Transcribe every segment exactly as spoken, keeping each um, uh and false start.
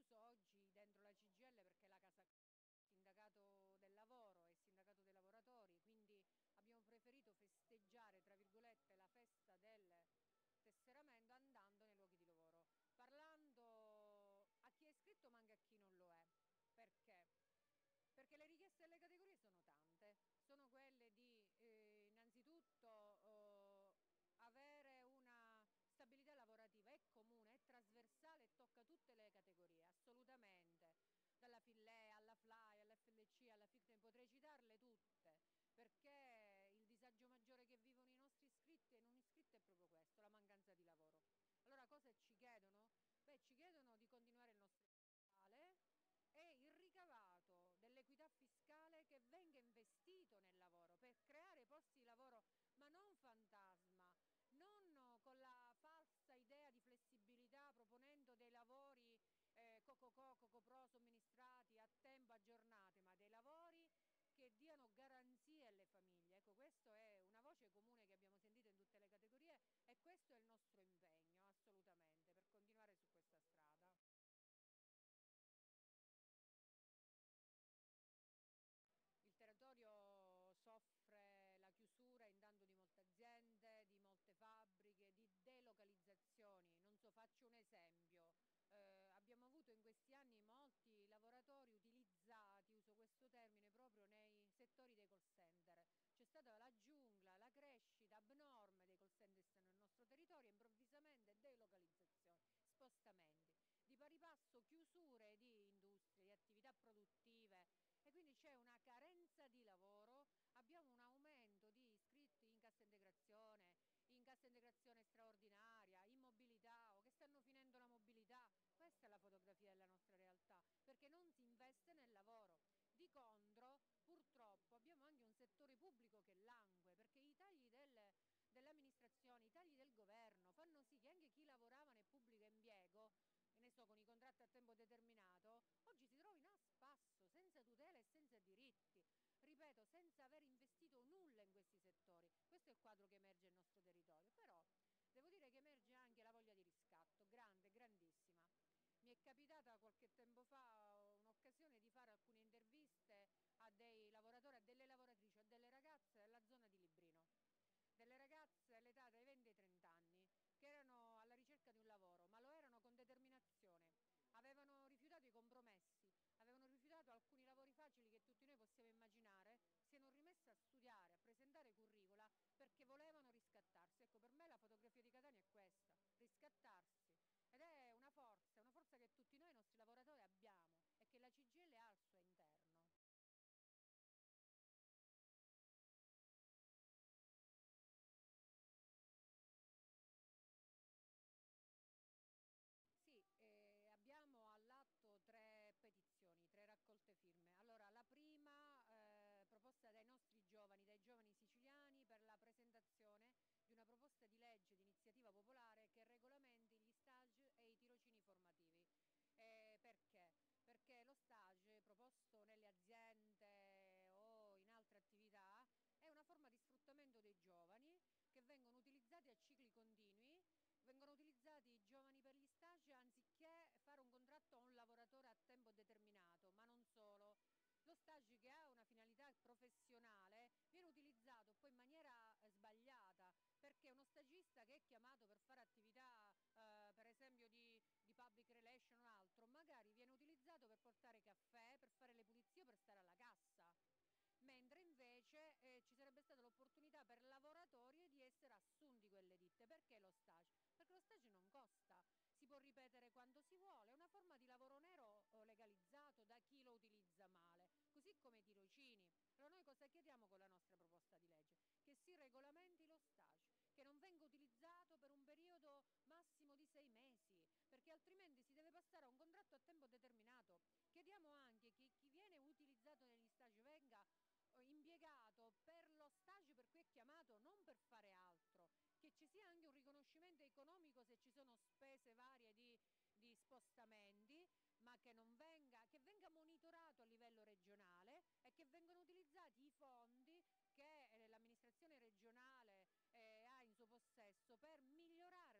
chiuso oggi dentro la C G I L perché la casa sindacato del lavoro e sindacato dei lavoratori, quindi abbiamo preferito festeggiare, tra virgolette, la festa del tesseramento andando nei luoghi di lavoro, parlando a chi è iscritto ma anche a chi non lo è. Perché? Perché le richieste delle categorie sono tante, sono quelle di eh, innanzitutto eh, avere una stabilità lavorativa, è comune, è trasversale e tocca tutte le categorie, assolutamente, dalla Fillea alla Fly, all'F L C, alla FICTE, potrei citarle tutte, perché il disagio maggiore che vivono i nostri iscritti e non iscritti è proprio questo, la mancanza di lavoro. Allora cosa ci chiedono? Beh, ci chiedono di continuare il nostro fiscale e il ricavato dell'equità fiscale che venga investito nel lavoro per creare posti di lavoro, ma non fantasma, non con la falsa idea di flessibilità proponendo dei lavori eh, co-co-co, co-co-pro somministrati a tempo, a giornate, ma dei lavori che diano garanzie alle famiglie. Ecco, questa è una voce comune che abbiamo sentito in tutte le categorie e questo è il nostro impegno, assolutamente, per continuare su questa strada. Il territorio soffre la chiusura intanto di molte aziende, di molte fabbriche, di delocalizzazioni. Non so, faccio un esempio. Eh, abbiamo avuto in questi anni molti lavoratori utilizzati, uso questo termine, proprio nei settori dei call center. C'è stata la giungla, la crescita abnorme dei call center nel nostro territorio, improvvisamente delocalizzazioni, spostamenti. Di pari passo chiusure di industrie, di attività produttive, e quindi c'è una carenza di lavoro, abbiamo un aumento di iscritti in cassa integrazione, in cassa integrazione straordinaria, in mobilità o che stanno finendo la mobilità. Questa è la fotografia della nostra realtà, perché non si investe nel lavoro. Di contro, purtroppo, abbiamo anche un settore pubblico che langue, perché i tagli del, dell'amministrazione, i tagli del governo fanno sì che anche chi lavorava nel pubblico impiego, che ne so, con i contratti a tempo determinato, oggi si trovino a spasso, senza tutele e senza diritti. Ripeto, senza aver investito nulla in questi settori. Questo è il quadro che emerge nel nostro territorio. Però devo dire che emerge anche la voglia di riscatto, grande, grandissima. Mi è capitata qualche tempo fa un'occasione di fare alcune interviste a dei lavoratori, a delle lavoratrici, a delle ragazze della zona di Librino, delle ragazze all'età dai venti ai trenta anni che erano alla ricerca di un lavoro, ma lo erano con determinazione, avevano rifiutato i compromessi, avevano rifiutato alcuni lavori facili che tutti noi possiamo immaginare, si erano rimesse a studiare, a presentare curricula perché volevano riscattarsi. Ecco, per me la fotografia di Catania è questa, riscattarsi. Ed è una forza, una forza che tutti noi, i nostri lavoratori, abbiamo e che la C G I L ha al suo interno. Sì, eh, abbiamo all'atto tre petizioni, tre raccolte firme. Allora, la prima eh, proposta dai nostri giovani, dai giovani siciliani, per la presentazione di una proposta di legge di iniziativa popolare che regolamenti gli stage e i tirocini formativi. Eh, perché? Perché lo stage proposto nelle aziende o in altre attività è una forma di sfruttamento dei giovani che vengono utilizzati a cicli continui. Vengono utilizzati i giovani per gli stage anziché fare un contratto a un lavoratore a tempo determinato, ma non solo. Lo stage, che ha una finalità professionale, viene utilizzato poi in maniera eh, sbagliata, perché uno stagista che è chiamato per fare attività eh, per esempio di, di public relation o altro, magari viene utilizzato per portare caffè, per fare le pulizie o per stare alla cassa, mentre invece eh, ci sarebbe stata l'opportunità per lavoratori di essere assunti quelle ditte. Perché lo stage? Perché lo stage non costa, si può ripetere quando si vuole, è una forma di lavoro nero eh, legalizzato da chi lo utilizza male, così come i tirocini. Allora noi cosa chiediamo con la nostra proposta di legge? Che si regolamenti lo stage, che non venga utilizzato per un periodo massimo di sei mesi, perché altrimenti si deve passare a un contratto a tempo determinato. Chiediamo anche che chi viene utilizzato negli stage venga eh, impiegato per lo stage per cui è chiamato, non per fare altro, che ci sia anche un riconoscimento economico se ci sono spese varie di, di spostamenti, ma che, non venga, che venga monitorato a livello regionale e che vengano utilizzati i fondi che eh, l'amministrazione regionale eh, ha in suo possesso per migliorare la condizione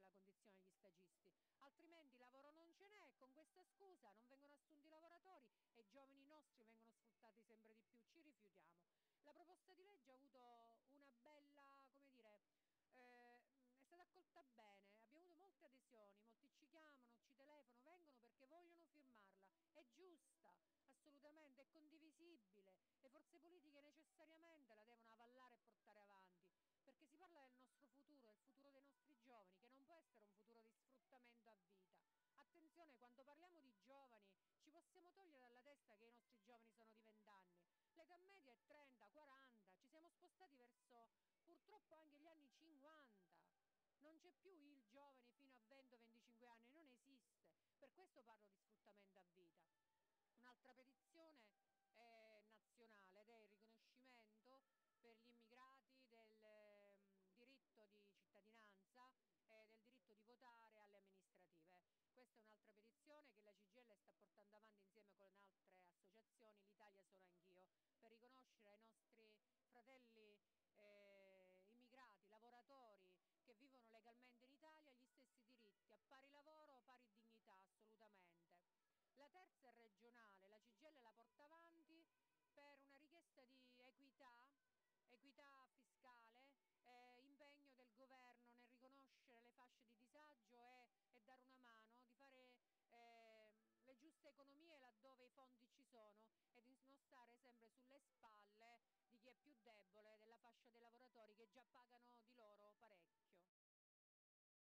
l'aggiudicazione agli stagisti, altrimenti lavoro non ce n'è, con questa scusa non vengono assunti i lavoratori e i giovani nostri vengono sfruttati sempre di più, ci rifiutiamo. La proposta di legge ha avuto una bella, come dire, eh, è stata accolta bene, abbiamo avuto molte adesioni, molti ci chiamano, ci telefonano, vengono perché vogliono firmarla, è giusta, assolutamente, è condivisibile, le forze politiche necessariamente la devono avallare e portare avanti, perché si parla del nostro futuro, del futuro dei nostri giovani, che non può essere un futuro di sfruttamento a vita. Attenzione, quando parliamo di giovani ci possiamo togliere dalla testa che i nostri giovani sono di venti anni, l'età media è trenta, quaranta, ci siamo spostati verso purtroppo anche gli anni cinquanta. Non c'è più il giovane fino a venti venticinque anni, non esiste. Per questo parlo di sfruttamento a vita. Un'altra petizione è nazionale ed è il riconoscimento per gli immigrati del eh, diritto di cittadinanza e del diritto di votare alle amministrative. Questa è un'altra petizione che la C G I L sta portando avanti insieme con altre associazioni, l'Italia sono anch'io, per riconoscere ai nostri fratelli eh, immigrati, lavoratori che vivono legalmente in Italia gli stessi diritti, a pari lavoro, pari dignità, assolutamente. La terza è regionale, la C G I L la porta avanti per una richiesta di equità, equità fiscale, eh, impegno del governo nel riconoscere le fasce di disagio e, e dare una mano, di fare eh, le giuste economie laddove i fondi ci sono e di non stare sempre sulle spalle